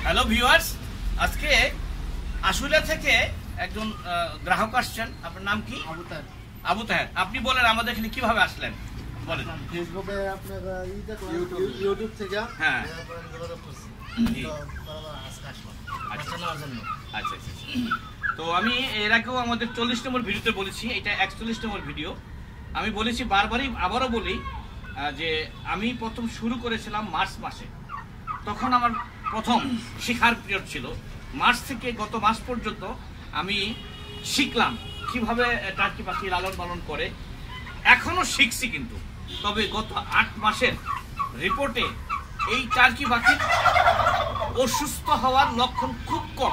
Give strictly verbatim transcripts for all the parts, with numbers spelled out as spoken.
Hello viewers, আজকে আশুলিয়া থেকে একজন গ্রাহক আসছেন। আপনার নাম কি? আবু তাহের। আবু তাহের, আপনি বলেন আমাদের এখানে কিভাবে আসলেন বলেন। ফেসবুকে আপনার ইউটিউব থেকে হ্যাঁ যোগাযোগ করছি। আচ্ছা আচ্ছা। তো আমি এর আগেও আমাদের চল্লিশ নম্বর ভিডিওতে বলেছি, এটা একচল্লিশ নম্বর ভিডিও। আমি বলেছি বারবারই, আবারও বলি যে আমি প্রথম শুরু করেছিলাম মার্চ মাসে। তখন আমার প্রথম শেখার পিরিয়ড ছিল। মার্চ থেকে গত মাস পর্যন্ত আমি শিখলাম কিভাবে টার্কি পাখি লালন পালন করে। এখনো শিখছি, কিন্তু তবে গত আট মাসের রিপোর্টে এই টার্কি পাখির অসুস্থ হওয়ার লক্ষণ খুব কম।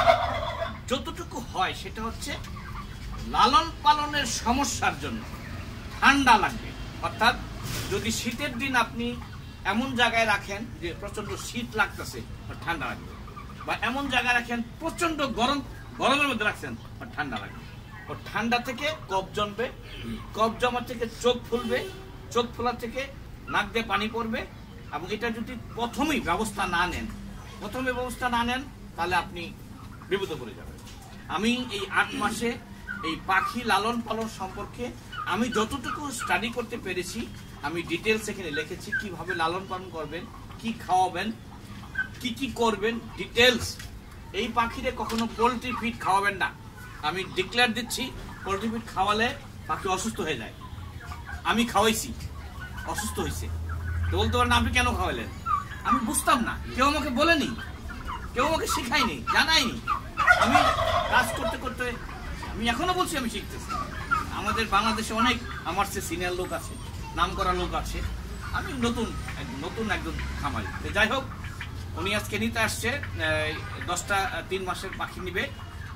যতটুকু হয় সেটা হচ্ছে লালন পালনের সমস্যার জন্য ঠান্ডা লাগবে। অর্থাৎ যদি শীতের দিন আপনি এমন জায়গায় রাখেন যে প্রচন্ড শীত লাগতেছে বা ঠান্ডা লাগবে, বা এমন জায়গায় রাখেন প্রচন্ড গরম, গরমের মধ্যে রাখছেন বা ঠান্ডা লাগবে। ও ঠান্ডা থেকে কফ জমবে, কফ জমা থেকে চোখ ফুলবে, চোখ ফোলা থেকে নাক দিয়ে পানি পড়বে। এবং এটা যদি প্রথমেই ব্যবস্থা না নেন, প্রথমে ব্যবস্থা না নেন তাহলে আপনি বিপদে পড়ে যাবেন। আমি এই আট মাসে এই পাখি লালন পালন সম্পর্কে আমি যতটুকু স্টাডি করতে পেরেছি, আমি ডিটেলস এখানে লিখেছি। কিভাবে লালন পালন করবেন, কি খাওয়াবেন, কি কি করবেন, ডিটেলস। এই পাখিরে কখনো পোলট্রি ফিড খাওয়াবেন না। আমি ডিক্লেয়ার দিচ্ছি, পোলট্রি ফিড খাওয়ালে পাখি অসুস্থ হয়ে যায়। আমি খাওয়াইছি, অসুস্থ হয়েছে। তো বলতে পারেন আপনি কেন খাওয়ালেন? আমি বুঝতাম না, কেউ আমাকে বলেনি, কেউ আমাকে শেখায়নি, জানায়নি। আমি কাজ করতে করতে আমি এখনো বলছি আমি শিখতেছি। আমাদের বাংলাদেশে অনেক আমার চেয়ে সিনিয়র লোক আছে, নাম করা লোক আছে। আমি নতুন নতুন একজন খামারি। যাই হোক, উনি আজকে নিতে আসছে, দশটা তিন মাসের পাখি নিবে।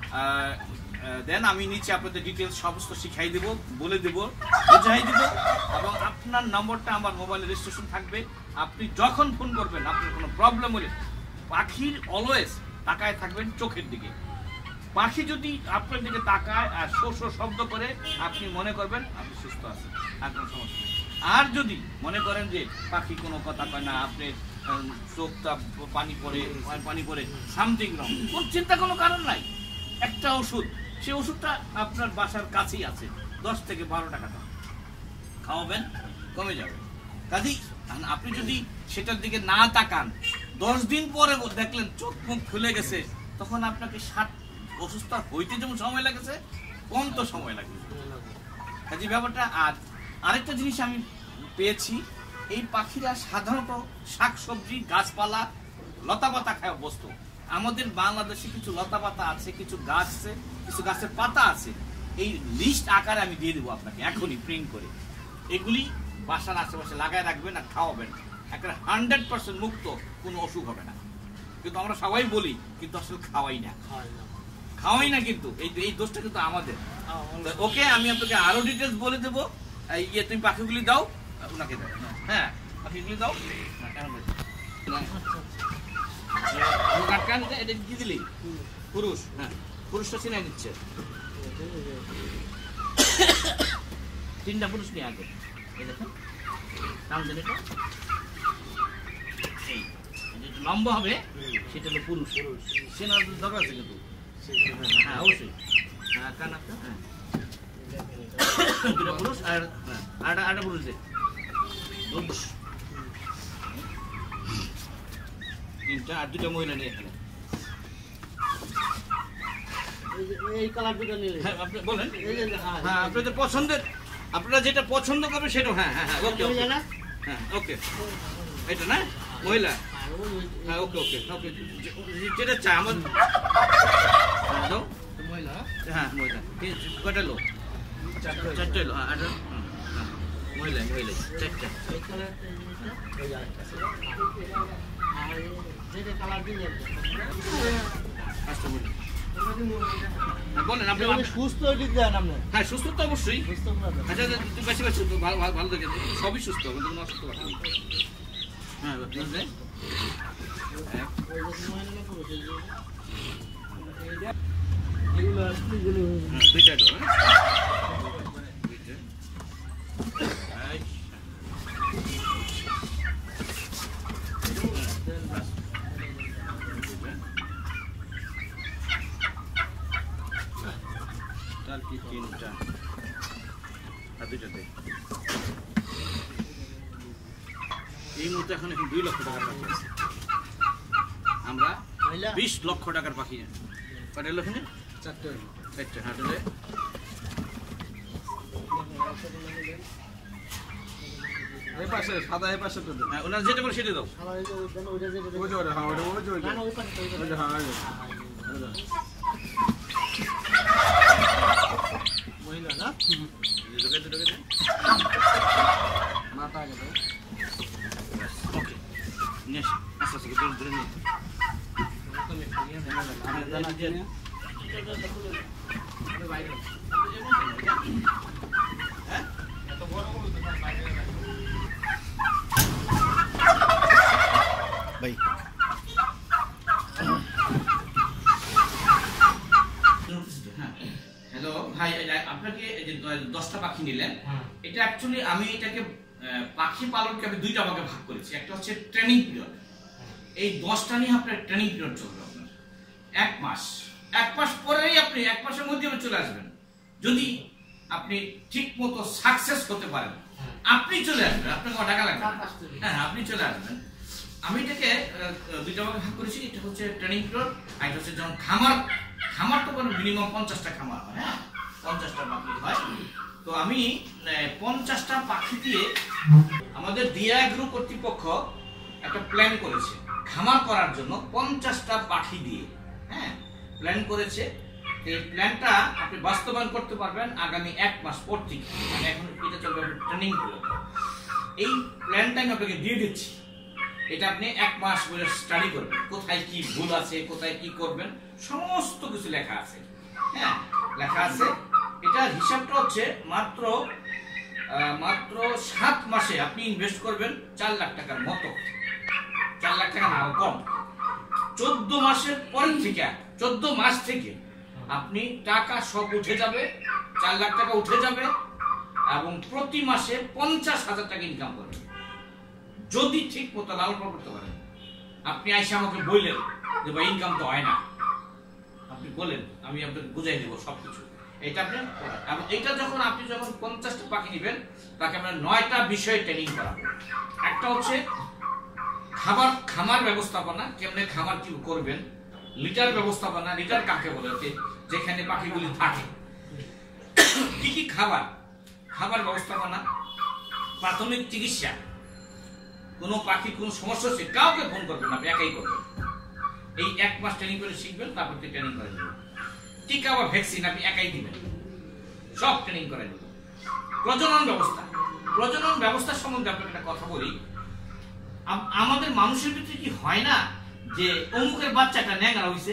দেন আমি নিচে আপনাদের ডিটেলস সমস্ত শিখাই দেব, বলে দেব, বুঝাই দেব। এবং আপনার নম্বরটা আমার মোবাইলে রেজিস্ট্রেশন থাকবে। আপনি যখন ফোন করবেন, আপনার কোনো প্রবলেম হলে পাখির অলওয়েজ তাকায় থাকবেন চোখের দিকে। পাখি যদি আপনার দিকে তাকায় আর শো শো শব্দ করে, আপনি মনে করবেন আপনি সুস্থ আছেন, আর কোনো সমস্যা নেই। আর যদি মনে করেন যে পাখি কোনো কথা কয় না, আপনি চোখটা পানি পড়ে পানি পড়ে সামথিং রং, কোন চিন্তা কোনো কারণ নাই। একটা ওষুধ, সেই ওষুধটা আপনার বাসার কাছেই আছে, দশ থেকে বারো টাকা দাম, খাওয়াবেন, কমে যাবে। কাজেই আপনি যদি সেটার দিকে না তাকান, দশ দিন পরে দেখলেন চোখ মুখ খুলে গেছে, তখন আপনাকে ষাট অসুস্থ হইতে যেমন সময় লাগেছে, কম তো সময় লাগে। কাজে ব্যাপারটা। আর আরেকটা জিনিস আমি পেয়েছি, এই পাখিরা সাধারণত শাক সবজি, গাছপালা, লতাপাতা খায় অভ্যস্ত। আমাদের বাংলাদেশে কিছু লতাপাতা আছে, কিছু গাছ আছে, কিছু গাছের পাতা আছে। এই লিস্ট আকারে আমি দিয়ে দেবো আপনাকে এখনই প্রিন্ট করে। এগুলি বাসার আশেপাশে লাগায় রাখবেন আর খাওয়াবেন। একটা হান্ড্রেড পার্সেন্ট মুক্ত, কোনো অসুখ হবে না। কিন্তু আমরা সবাই বলি, কিন্তু আসলে খাওয়াই না, খাওয়াই না। কিন্তু এই এই দোষটা কিন্তু আমাদের। ওকে, আমি আপনাকে আরো ডিটেলস বলে দেবো। ইয়ে তুমি পাখিগুলি দাও, ওনাকে দাও। হ্যাঁ, পাখিগুলি দাও। এটা কি দিলি? পুরুষ। হ্যাঁ, পুরুষটা চিনাই দিচ্ছে। তিনটা পুরুষ নিয়ে আগে এই দেখেন, নাম দেন এটা। এই লম্বা হবে সেটা হলো পুরুষ। সেনা দরকার আছে কিন্তু। হ্যাঁ অবশ্যই। হ্যাঁ, কান একটা। হ্যাঁ, দুটা পুরুষ আর আরেকটা আরেকটা পুরুষ দে। তিনটা আর দুটা মহিলা নিয়ে এখানে। এই কালার দুটো নিলে। হ্যাঁ, আপনি বলেন। হ্যাঁ, আপনাদের পছন্দের, আপনারা যেটা পছন্দ করবেন সেটা। হ্যাঁ হ্যাঁ হ্যাঁ ওকে ওকে। হ্যাঁ ওকে, এটা না মহিলা। হ্যাঁ ওকে ওকে ওকে, যেটা চাই আমার। হ্যাঁ মহিলা। হ্যাঁ মহিলা কটা লোক? চারটে লোক। হ্যাঁ মহিলা মহিলা চারটা। বলেন আপনি সুস্থ। হ্যাঁ সুস্থ তো অবশ্যই। আচ্ছা বেশি বেশি ভালো ভালো দেখে সবই সুস্থ, কোনো অসুস্থ কথা নেই। হ্যাঁ দুইটা তো। হ্যাঁ চার কি তিনটা আর দুইটাতে এই মুহূর্তে এখন এখন দুই লক্ষ টাকার পাখি আছে আমরা বিশ লক্ষ টাকার পাখি কয়টা হলো এখানে চারটে চারটে হাটলে এই পাশে সাদা এই পাশে তো হ্যাঁ ওনার যেটা বলে সেটা দাও আমার এই যে ওইখানে ওইটা যেটা ওই যে ওটা হ্যাঁ ওটা ওই যে ওই যে না না ওই পাশে ওই ওই যে হ্যাঁ ওই যে মহিলা না ঢুকে ঢুকে ঢুকে মাথা আগে দাও ওকে নিয়ে আসি আস্তে আস্তে ধরে ধরে নিয়ে আমি জানা জানি হ্যাঁ এত বড় বড় তো বাইরে ভাই হ্যালো ভাই আপনাকে এই যে দশটা পাখি নিলেন এটা অ্যাকচুয়ালি আমি এটাকে পাখি পালনকে আমি দুইটা ভাগে ভাগ করেছি একটা হচ্ছে ট্রেনিং পিরিয়ড এই দশটা নিয়ে আপনার ট্রেনিং পিরিয়ড চলবে আপনার এক মাস এক মাস পরেই আপনি এক মাসের মধ্যে চলে আসবেন যদি আপনি ঠিক মতো সাকসেস হতে পারেন আপনি চলে আসবেন আপনাকে টাকা লাগবে হ্যাঁ আপনি চলে আসবেন আমি এটাকে দুইটা ভাগে ভাগ করেছি এটা হচ্ছে ট্রেনিং পিরিয়ড আর এটা হচ্ছে যখন খামার খামার তো কোনো মিনিমাম পঞ্চাশটা খামার হয় হ্যাঁ পঞ্চাশটা পাখি হয় তো আমি পঞ্চাশটা পাখি দিয়ে আমাদের দিয়া গ্রুপ কর্তৃপক্ষ একটা প্ল্যান করেছে খামার করার জন্য পঞ্চাশটা পাখি দিয়ে হ্যাঁ প্ল্যান করেছে এই প্ল্যানটা আপনি বাস্তবায়ন করতে পারবেন আগামী এক মাস পর থেকে মানে এখন এটা চলবে ট্রেনিং পিরিয়ড এই প্ল্যানটা আমি আপনাকে দিয়ে দিচ্ছি এটা আপনি এক মাস ধরে স্টাডি করবেন কোথায় কি ভুল আছে কোথায় কি করবেন সমস্ত কিছু লেখা আছে হ্যাঁ লেখা আছে এটার হিসাবটা হচ্ছে মাত্র মাত্র সাত মাসে আপনি ইনভেস্ট করবেন চার লাখ টাকার মতো চার লাখ টাকা না কম চোদ্দ মাসের পর থেকে চোদ্দ মাস থেকে আপনি টাকা সব উঠে যাবে চার লাখ টাকা উঠে যাবে এবং প্রতি মাসে পঞ্চাশ হাজার টাকা ইনকাম করবেন যদি ঠিক মতো লালন পালন করতে পারেন আপনি আইসা আমাকে বললেন যে ভাই ইনকাম তো হয় না আপনি বলেন আমি আপনাকে বুঝাই দেবো সবকিছু এটা আপনি এবং এটা যখন আপনি যখন পঞ্চাশটা পাখি নেবেন তাকে আমরা নয়টা বিষয়ে ট্রেনিং করাবো একটা হচ্ছে খাবার খামার ব্যবস্থাপনা কেমনে খামার কি করবেন লিটার ব্যবস্থাপনা লিটার কাকে বলে যেখানে পাখিগুলি থাকে কি কি খাবার খাবার ব্যবস্থাপনা প্রাথমিক চিকিৎসা কোনো পাখি কোনো সমস্যা হচ্ছে কাউকে ফোন করবেন আপনি একাই করবেন এই এক মাস ট্রেনিং করে শিখবেন তারপর ট্রেনিং করে দেবেন টিকা বা ভ্যাকসিন আপনি একাই দিবেন সব ট্রেনিং করে দেবেন প্রজনন ব্যবস্থা প্রজনন ব্যবস্থা সম্বন্ধে আপনাকে একটা কথা বলি আমাদের মানুষের ভিতরে কি হয় না যে অমুকের বাচ্চাটা ন্যাংরা হইছে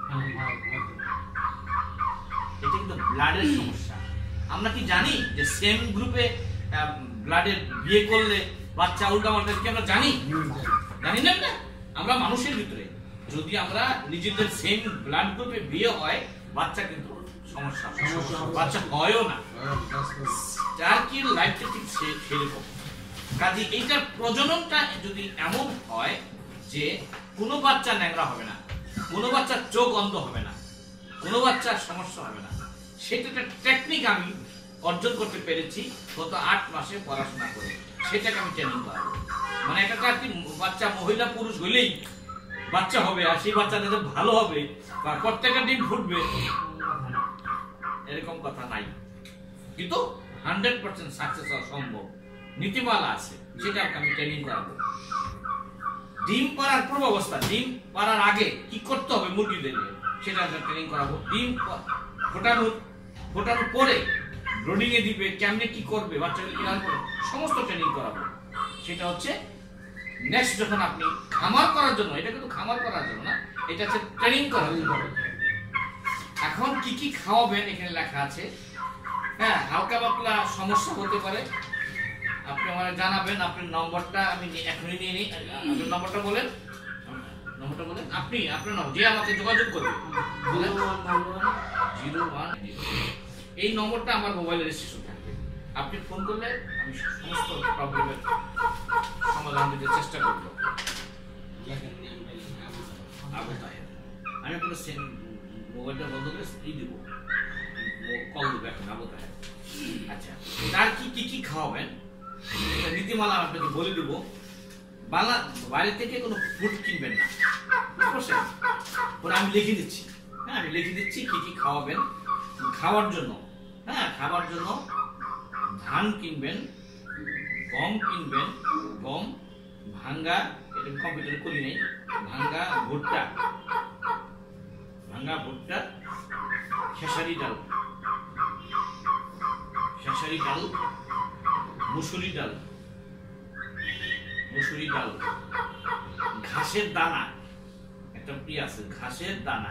এটা কিন্তু ব্লাডের সমস্যা আমরা কি জানি যে সেম গ্রুপে ব্লাডের বিয়ে করলে বাচ্চা উল্টা পাল্টা কি আমরা জানি জানি না না আমরা মানুষের ভিতরে যদি আমরা নিজেদের সেম ব্লাড গ্রুপে বিয়ে হয় বাচ্চা কিন্তু সমস্যা বাচ্চা হয়ও না যার কি লাইফটা ঠিক সেরকম কাজে এইটার প্রজননটা যদি এমন হয় যে কোনো বাচ্চা ন্যাংরা হবে না কোনো বাচ্চার চোখ অন্ধ হবে না কোনো বাচ্চার সমস্যা হবে না সেটা একটা টেকনিক আমি অর্জন করতে পেরেছি গত আট মাসে পড়াশোনা করে সেটাকে আমি ট্রেনিং করাবো মানে একটা কি বাচ্চা মহিলা পুরুষ হইলেই বাচ্চা হবে আর সেই বাচ্চা যাদের ভালো হবে বা প্রত্যেকটা ডিম ফুটবে এরকম কথা নাই কিন্তু হান্ড্রেড পার্সেন্ট সাকসেস হওয়া সম্ভব নীতিমালা আছে সেটা আমি ট্রেনিং করাবো ডিম পাড়ার পূর্বাবস্থা ডিম পাড়ার আগে কি করতে হবে মুরগিদের সেটা ট্রেনিং করাবো ডিম ফোটানোর ফোটানোর পরে ব্রোডিং এ দিবে কেমনে কি করবে বাচ্চাগুলো কিভাবে করবে সমস্ত ট্রেনিং করাবো সেটা হচ্ছে নেক্সট যখন আপনি খামার করার জন্য এটা কিন্তু খামার করার জন্য না এটা হচ্ছে ট্রেনিং করার জন্য এখন কি কি খাওয়াবেন এখানে লেখা আছে হ্যাঁ হালকা পাতলা সমস্যা হতে পারে আপনি আমাকে জানাবেন আপনার নম্বরটা আমি এখনই নিয়ে নিই আপনার নম্বরটা বলেন নম্বরটা বলেন আপনি আপনার নাম যে আমাকে যোগাযোগ করবে বলেন জিরো ওয়ান এই নম্বরটা আমার মোবাইলে রেজিস্ট্রেশন থাকবে আপনি ফোন করলে আমি সমস্ত প্রবলেমের সমাধান দিতে চেষ্টা করব আমি আপনার সেম মোবাইলটা বন্ধ করে এই দেবো কল দেবে এখন আবু তাহের। আচ্ছা, তার কি কি কি খাওয়াবেন এটা নীতিমালা আমি আপনাকে বলে দেব। বাংলা বাইরে থেকে কোনো ফুড কিনবেন না, বুঝতে পারছেন? ওরা আমি লিখে দিচ্ছি, হ্যাঁ আমি লিখে দিচ্ছি কি কি খাওয়াবেন। খাওয়ার জন্য, হ্যাঁ খাবার জন্য ধান কিনবেন, গম কিনবেন, গম, ভাঙ্গা, এটা কম্পিউটার করি নেই, ভাঙ্গা ভুট্টা, ভাঙ্গা ভুট্টা, খেসারি ডাল, খেসারি ডাল, মুসুরি ডাল, মুসুরি ডাল, ঘাসের দানা, একটা প্রিয় আছে ঘাসের দানা।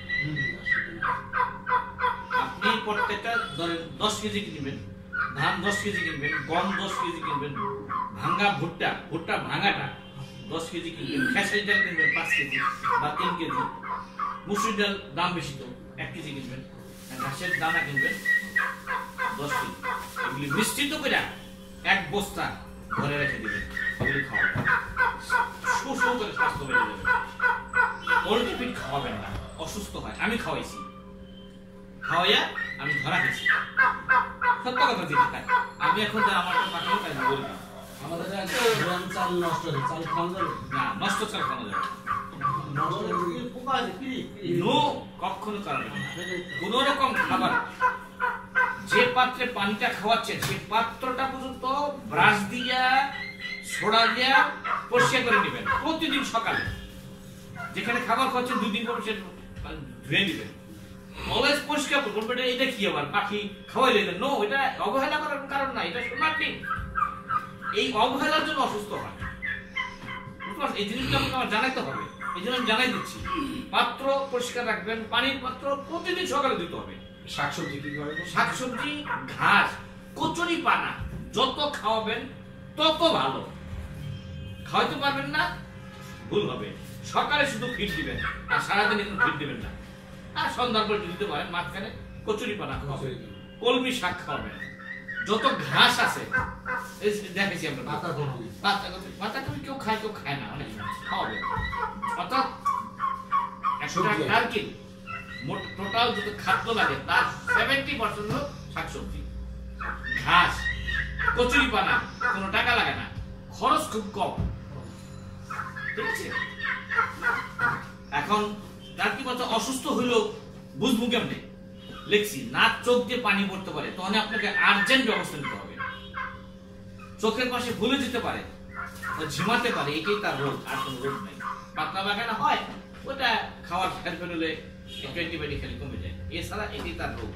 আপনি প্রত্যেকটা ধরেন দশ কেজি কিনবেন, ধান দশ কেজি কিনবেন, গম দশ কেজি কিনবেন, ভাঙ্গা ভুট্টা, ভুট্টা ভাঙ্গাটা দশ কেজি কিনবেন, খেসারি ডাল কিনবেন পাঁচ কেজি বা তিন কেজি, মুসুরি ডাল দাম বেশি তো এক কেজি কিনবেন, ঘাসের দানা কিনবেন দশ কেজি। এগুলি মিশ্রিত করে এক বস্তা ঘরে রেখে দিবেন, এগুলি খাওয়াবেন, শো শো করে স্বাস্থ্য বেড়ে যাবে। পোল্ট্রি ফিড খাওয়াবেন না, অসুস্থ হয়। আমি খাওয়াইছি, খাওয়াইয়া আমি ধরা খেয়েছি, সত্য কথা যেটা। আমি এখন যা আমার পাঠানো তাই বলবো, আমাদের গ্রাম চাল নষ্ট হয়ে চাল খাওয়া যাবে না নষ্ট চাল খাওয়া যাবে না। নষ্ট হয়ে পোকা আছে কি নো, কখনো করা যাবে না। কোন রকম খাবার যে পাত্রে পানিটা খাওয়াচ্ছেন সেই পাত্রটা পর্যন্ত ব্রাশ দিয়া সোডা দিয়া পরিষ্কার করে নেবেন প্রতিদিন সকালে। যেখানে খাবার খাওয়াচ্ছেন দুই দিন পর সে ধুয়ে নেবেন, অলওয়েজ পরিষ্কার করবেন। এটা কি আবার পাখি খাওয়াইলে নো, এটা অবহেলা করার কারণ না, এটা শোনার ঠিক। এই অবহেলার জন্য অসুস্থ হয়, এই জিনিসটা আপনাকে আমার জানাইতে হবে। এই জন্য আমি জানাই দিচ্ছি, পাত্র পরিষ্কার রাখবেন, পানির পাত্র প্রতিদিন সকালে দিতে হবে। শাকসবজি কি করে? শাকসবজি, ঘাস, কচুরি পানা যত খাওয়াবেন তত ভালো। খাওয়াইতে পারবেন না, ভুল হবে। সকালে শুধু ফিট দিবেন আর সারাদিন কোনো ফিট দিবেন না। আর সন্ধ্যার পর দিতে পারেন, মাঝখানে কচুরি পানা খাওয়াবেন, কলমি শাক খাওয়াবেন, যত ঘাস আছে দেখেছি আমরা, পাতা কপি পাতা কপি, পাতা কপি কেউ খায় কেউ খায় না, অনেক খাওয়াবেন। অর্থাৎ একটা টার্কি মোট টোটাল যত খাদ্য লাগে তার সেভেন্টি পার্সেন্ট হলো শাকসবজি, ঘাস, কচুরি পানা, কোনো টাকা লাগে না, খরচ খুব কম, ঠিক আছে? এখন তার কি কথা অসুস্থ হইলো বুঝবো কেমনে? লিখছি নাক চোখ দিয়ে পানি পড়তে পারে, তখন আপনাকে আর্জেন্ট ব্যবস্থা নিতে হবে। চোখের পাশে ভুলে যেতে পারে, ঝিমাতে পারে, এটাই তার রোগ, আর কোনো রোগ নাই। পাতলা পায়খানা হয়, ওটা খাওয়ার খেয়াল ফেললে একটু অ্যান্টিবায়োটিক খেলে কমে যায়, এছাড়া এটাই তার রোগ।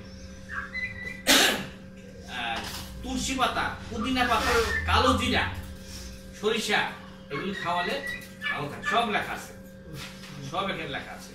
তুলসী পাতা, পুদিনা পাতা, কালো জিরা, সরিষা, এগুলি খাওয়ালে ভালো থাকে। সব লেখা আছে, সব এখানে লেখা আছে।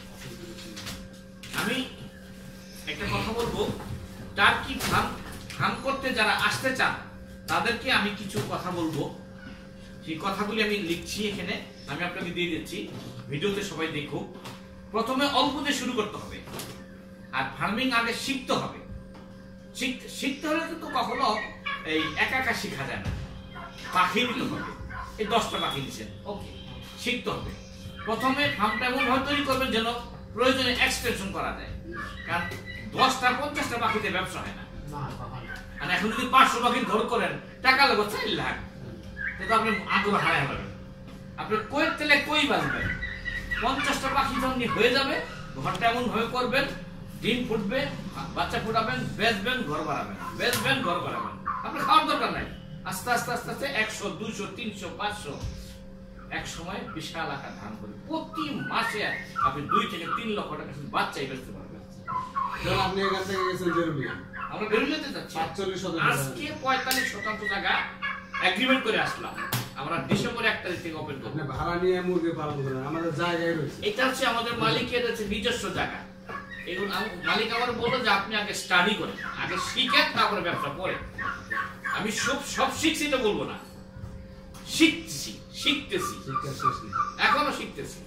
আমি একটা কথা বলবো, টার্কি ফার্ম ফার্ম করতে যারা আসতে চান তাদেরকে আমি কিছু কথা বলবো। সেই কথাগুলি আমি লিখছি এখানে, আমি আপনাকে দিয়ে দিচ্ছি, ভিডিওতে সবাই দেখুক। প্রথমে অল্প দিয়ে শুরু করতে হবে, আর ফার্মিং আগে শিখতে হবে। শিখতে শিখতে হলে কিন্তু কখনো এই একা একা শেখা যায় না, পাখি নিতে হবে। এই দশটা পাখি নিচ্ছেন, ওকে, শিখতে হবে। প্রথমে ফার্মটা এমন ভাবে তৈরি করবেন যেন প্রয়োজনে এক্সটেনশন করা যায়, কারণ দশটা পঞ্চাশটা পাখিতে ব্যবসা হয় না। আর এখন যদি পাঁচশো পাখির ঘর করেন, টাকা লাগবে চার লাখ, কিন্তু আপনি আগ্রহ হারায় হবেন। আপনি কই তেলে কই বাঁচবেন? পঞ্চাশটা পাখি যখন হয়ে যাবে, ঘরটা এমন ভাবে করবেন, ডিম ফুটবে, বাচ্চা ফুটাবেন, বেচবেন, ঘর বাড়াবেন, বেচবেন, ঘর বাড়াবেন। আপনার খাওয়ার দরকার নাই। আস্তে আস্তে আস্তে আস্তে একশো, দুইশো, তিনশো, পাঁচশো, এক সময় বিশাল আকার ধান করে প্রতি মাসে আপনি দুই থেকে তিন লক্ষ টাকা শুধু বাচ্চাই বেচতে পারবেন। আপনি এখান থেকে গেছেন বেরুলিয়া, আমরা বেরুলিয়াতে যাচ্ছি। পাঁচচল্লিশ শতাংশ আজকে পঁয়তাল্লিশ শতাংশ জায়গা এগ্রিমেন্ট করে আসলাম। আমরা ডিসেম্বর এক তারিখ থেকে ওপেন করব। আপনি ভাড়া নিয়ে মুরগি পালন করেন, আমাদের জায়গায় রয়েছে। এটা হচ্ছে আমাদের মালিকের হচ্ছে নিজস্ব জায়গা। এখন মালিক আমার বললো যে আপনি আগে স্টাডি করেন, আগে শিখেন, তারপরে ব্যবসা করেন। আমি সব সব শিখছি এটা বলবো না, শিখছি, শিখতেছি, শিক্ষা শেষ নেই। এখনো শিখতেছি।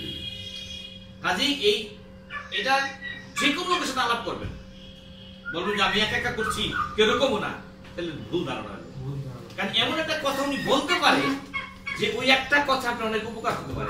কাজেই এই এটা যে কোনো লোকের সাথে আলাপ করবেন, বলবেন যে আমি একা একা করছি, কিরকমও না, তাহলে ভুল ধারণা হবে। কারণ এমন একটা কথা উনি বলতে পারে যে ওই একটা কথা আপনার অনেক উপকার হতে পারে।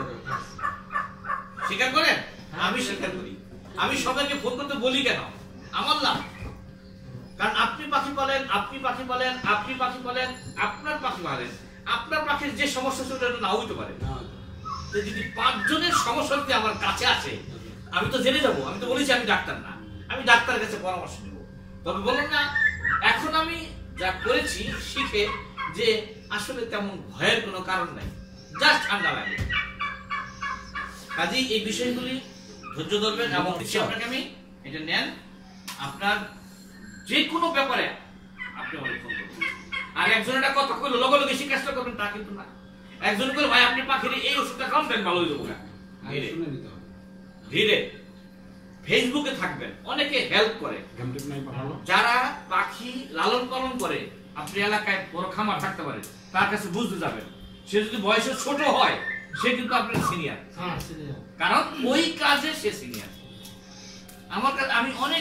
স্বীকার করেন? আমি স্বীকার করি। আমি সবাইকে ফোন করতে বলি কেন? আমার লাভ। কারণ আপনি পাখি পালেন, আপনি পাখি পালেন, আপনি পাখি পালেন, আপনার পাখি পালেন, আপনার পাখির যে সমস্যা সেটা নাও হইতে পারে। তো যদি পাঁচজনের সমস্যা যদি আমার কাছে আসে, আমি তো জেনে যাবো। আমি তো বলেছি আমি ডাক্তার না, আমি ডাক্তারের কাছে পরামর্শ নেব। তবে বলুন না, এখন আমি যা করেছি শিখে যে আসলে তেমন ভয়ের কোনো কারণ নাই, জাস্ট ঠান্ডা লাগে। কাজেই এই বিষয়গুলি ধৈর্য ধরবেন এবং আপনাকে আমি এটা নেন, আপনার যে কোনো ব্যাপারে আপনি আমাকে ফোন করবেন। আর একজন এটা কথা কইলো লগে লগে শিকারটা করবেন তা কিন্তু না। একজন বলে ভাই আপনি পাখির এই ওষুধটা খান দেন ভালো হয়ে যাবো। ধীরে ধীরে ফেসবুকে থাকবেন, অনেকে হেল্প করে যারা পাখি লালন পালন করে। আপনি এলাকায় বড় খামার থাকতে পারে, তার কাছে বুঝতে যাবেন। সে যদি বয়সে ছোট হয় সে কিন্তু আপনার সিনিয়র, কারণ ওই কাজে সে সিনিয়র। আমার কাছে আমি অনেক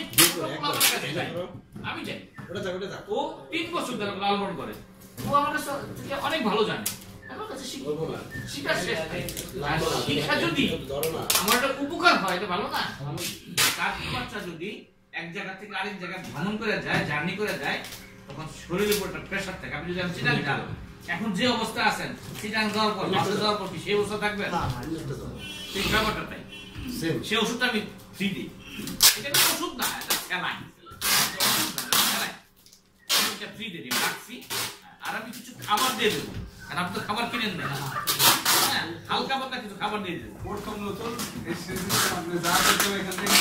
আমি যাই, ও তিন বছর ধরে লালন পালন করে, ও আমার কাছে অনেক ভালো জানে। আমার কাছে শিক্ষা শেষ শিক্ষা যদি আমার একটা উপকার হয় এটা ভালো না। কাকি বাচ্চা যদি এক জায়গা থেকে আরেক জায়গায় ভ্রমণ করে যায়, জার্নি করে যায়, তখন শরীরের উপর একটা প্রেশার থাকে। আপনি যদি আমি চিটাং যান, এখন যে অবস্থা আছেন চিটাং যাওয়ার পর মাসে যাওয়ার পর কি সেই অবস্থা থাকবে? সেই ব্যাপারটা তাই। সে ওষুধটা আমি ফ্রি দিই। এটা কোনো ওষুধ না, এটা খেলাই খেলাই এটা ফ্রি দিয়ে দিই, রাখছি। আর আমি কিছু খাবার দিয়ে দেবো, আর আপনি তো খাবার কিনেন না, হ্যাঁ হালকা পাতলা কিছু খাবার দিয়ে দেবো। প্রথম নতুন এই সিজনে আপনি যা করতে এখান থেকে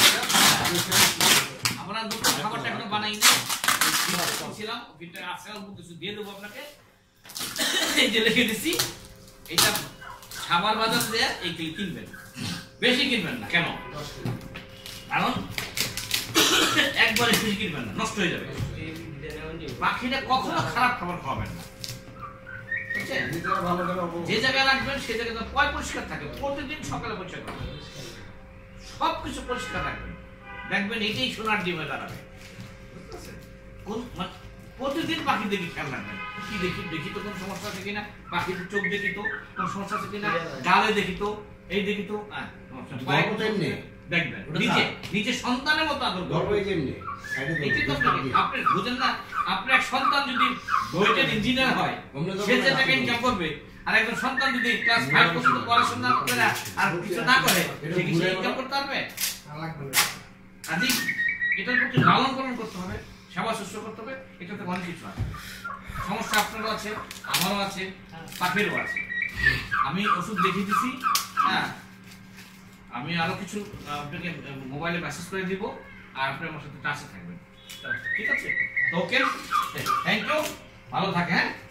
আমরা নতুন খাবারটা এখনো বানাই না, ছিলাম ভিতরে আছে, অল্প কিছু দিয়ে দেবো আপনাকে। এই যে লিখে দিছি, এটা খাবার বাজার দিয়ে এইগুলি কিনবেন, বেশি কিনবেন না। কেন? কারণ একবারে বেশি কিনবেন না, নষ্ট হয়ে যাবে। পাখিটা কখনো খারাপ খাবার খাওয়াবেন না। যে জায়গায় রাখবেন সে জায়গায় পয় পরিষ্কার থাকে, প্রতিদিন সকালে পরিষ্কার করবেন, সবকিছু পরিষ্কার রাখবেন, দেখবেন এটাই সোনার ডিমে দাঁড়াবে। প্রতিদিন পাখি দেখি খেয়াল রাখবেন, কি দেখি দেখি তো কোন সমস্যা আছে কিনা, পাখির চোখ দেখি তো কোন সমস্যা আছে কিনা, গালে দেখি তো, এই দেখি তো দেখবেন। নিজে নিজে সন্তানের মতো আদর করবেন। আপনি বুঝেন না, আপনার এক সন্তান যদি বইটার ইঞ্জিনিয়ার হয় সে যে টাকা ইনকাম করবে, আর একজন সন্তান যদি ক্লাস ফাইভ পর্যন্ত পড়াশোনা করে আর কিছু না করে সে কি ইনকাম করতে পারবে? আদি এটার প্রতি লালন পালন করতে হবে, সেবা শুশ্রূষা করতে হবে। এটাতে অনেক কিছু আছে, সমস্যা আপনারও আছে, আমারও আছে, পাখিরও আছে। আমি ওষুধ দেখিয়ে দিছি, হ্যাঁ আমি আরো কিছু আপনাকে মোবাইলে মেসেজ করে দিব, আর আপনি আমার সাথে টাচে থাকবেন, ঠিক আছে? তো ওকে, থ্যাংক ইউ, ভালো থাকে, হ্যাঁ।